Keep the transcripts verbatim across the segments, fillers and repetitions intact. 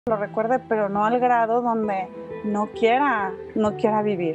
lo recuerde, pero no al grado donde no quiera, no quiera vivir.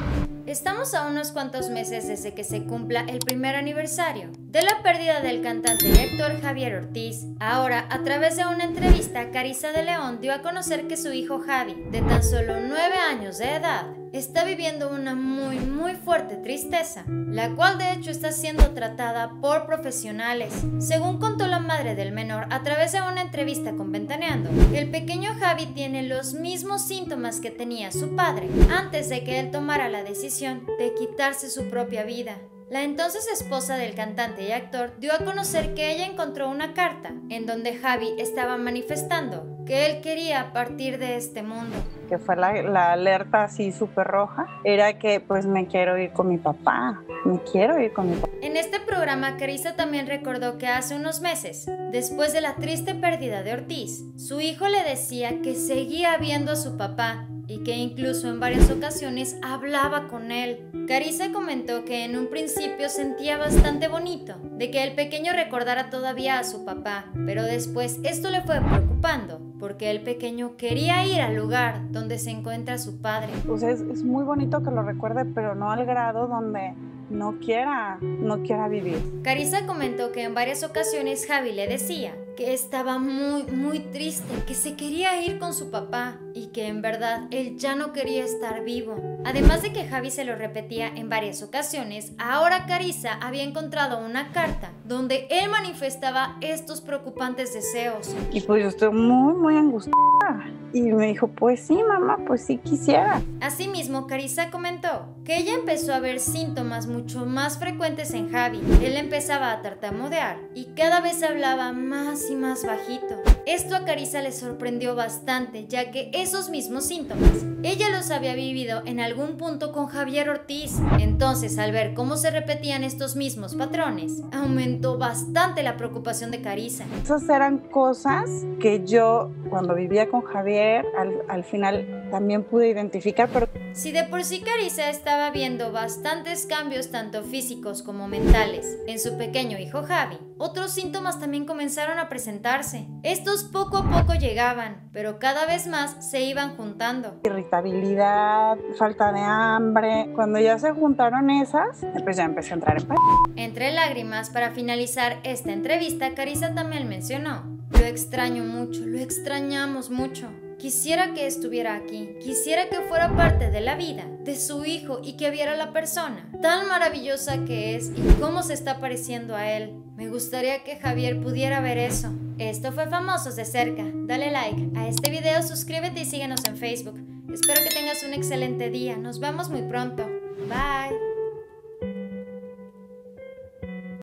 Estamos a unos cuantos meses desde que se cumpla el primer aniversario de la pérdida del cantante y actor Javier Ortiz. Ahora, a través de una entrevista, Carissa de León dio a conocer que su hijo Javi, de tan solo nueve años de edad, está viviendo una muy muy fuerte tristeza, la cual de hecho está siendo tratada por profesionales. Según contó la madre del menor a través de una entrevista con Ventaneando, el pequeño Javi tiene los mismos síntomas que tenía su padre antes de que él tomara la decisión de quitarse su propia vida. La entonces esposa del cantante y actor dio a conocer que ella encontró una carta en donde Javi estaba manifestando que él quería partir de este mundo. Que fue la, la alerta así súper roja, era que pues me quiero ir con mi papá, me quiero ir con mi papá. En este programa, Carissa también recordó que hace unos meses, después de la triste pérdida de Ortiz, su hijo le decía que seguía viendo a su papá y que incluso en varias ocasiones hablaba con él. Carissa comentó que en un principio sentía bastante bonito de que el pequeño recordara todavía a su papá, pero después esto le fue preocupando porque el pequeño quería ir al lugar donde se encuentra su padre. Pues es, es muy bonito que lo recuerde, pero no al grado donde no quiera, no quiera vivir. Carissa comentó que en varias ocasiones Javi le decía que estaba muy muy triste, que se quería ir con su papá y que en verdad él ya no quería estar vivo. Además de que Javi se lo repetía en varias ocasiones, ahora Carissa había encontrado una carta donde él manifestaba estos preocupantes deseos. Y pues yo estoy muy muy angustiada. Y me dijo, pues sí, mamá, pues sí quisiera. Asimismo, Carissa comentó que ella empezó a ver síntomas mucho más frecuentes en Javi. Él empezaba a tartamudear y cada vez hablaba más y más bajito. Esto a Carissa le sorprendió bastante, ya que esos mismos síntomas ella los había vivido en algún punto con Javier Ortiz. Entonces, al ver cómo se repetían estos mismos patrones, aumentó bastante la preocupación de Carissa. Esas eran cosas que yo, cuando vivía con Javier, al, al final también pude identificar, pero... Si de por sí Carissa estaba viendo bastantes cambios tanto físicos como mentales en su pequeño hijo Javi, otros síntomas también comenzaron a presentarse. Estos poco a poco llegaban, pero cada vez más se iban juntando. Irritabilidad, falta de hambre. Cuando ya se juntaron esas, pues ya empecé a entrar en pánico. Entre lágrimas, para finalizar esta entrevista, Carissa también mencionó: lo extraño mucho, lo extrañamos mucho. Quisiera que estuviera aquí, quisiera que fuera parte de la vida de su hijo y que viera la persona tan maravillosa que es y cómo se está pareciendo a él. Me gustaría que Javier pudiera ver eso. Esto fue Famosos de Cerca. Dale like a este video, suscríbete y síguenos en Facebook. Espero que tengas un excelente día. Nos vemos muy pronto. Bye.